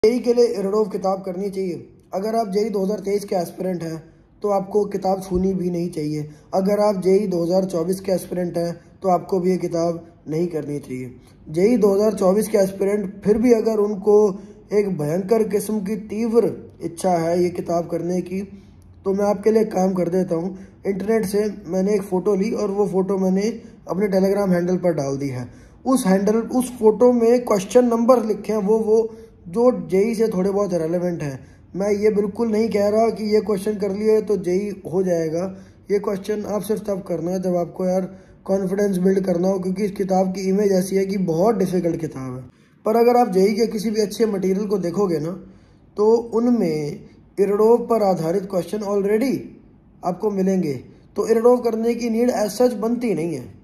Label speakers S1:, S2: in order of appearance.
S1: JEE के लिए इरडोव किताब करनी चाहिए। अगर आप जेई 2023 के एस्पिरेंट हैं तो आपको किताब छूनी भी नहीं चाहिए। अगर आप जेई 2024 के एस्पिरेंट हैं तो आपको भी ये किताब नहीं करनी चाहिए। जेई 2024 के एस्पिरेंट फिर भी अगर उनको एक भयंकर किस्म की तीव्र इच्छा है ये किताब करने की, तो मैं आपके लिए काम कर देता हूँ। इंटरनेट से मैंने एक फ़ोटो ली और वो फ़ोटो मैंने अपने टेलीग्राम हैंडल पर डाल दी है। उस फोटो में क्वेश्चन नंबर लिखे हैं वो जो जेई से थोड़े बहुत रेलेवेंट हैं। मैं ये बिल्कुल नहीं कह रहा कि ये क्वेश्चन कर लिए तो जेई हो जाएगा। ये क्वेश्चन आप सिर्फ तब करना है जब आपको यार कॉन्फिडेंस बिल्ड करना हो, क्योंकि इस किताब की इमेज ऐसी है कि बहुत डिफ़िकल्ट किताब है। पर अगर आप जेई के किसी भी अच्छे मटेरियल को देखोगे ना, तो उनमें इरडोव पर आधारित क्वेश्चन ऑलरेडी आपको मिलेंगे, तो इरडोव करने की नीड एज सच बनती नहीं है।